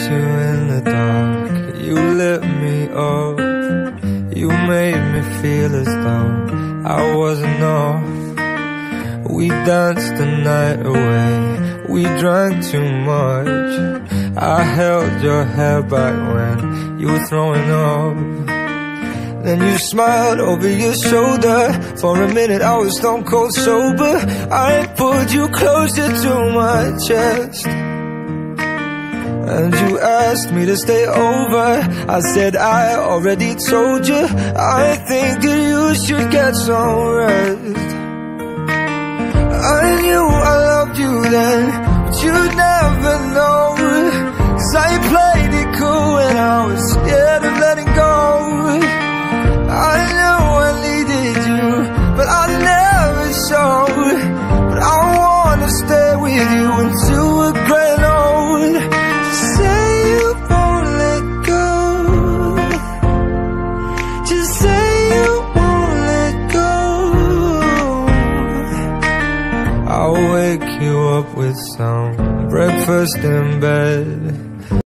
you in the dark, you lit me up. You made me feel as though I wasn't off. We danced the night away, we drank too much. I held your hair back when you were throwing up. Then you smiled over your shoulder. For a minute I was stone cold sober. I pulled you closer to my chest, and you asked me to stay over. I said I already told you, I think that you should get some rest. I knew I loved you then, but you'd never know. 'Cause I played it cool and I was scared of letting go. I know I needed you, but I never showed. But I wanna stay with you until we're grown old. Just say you won't let go. Just say you won't let go. I'll wake you up with some breakfast in bed.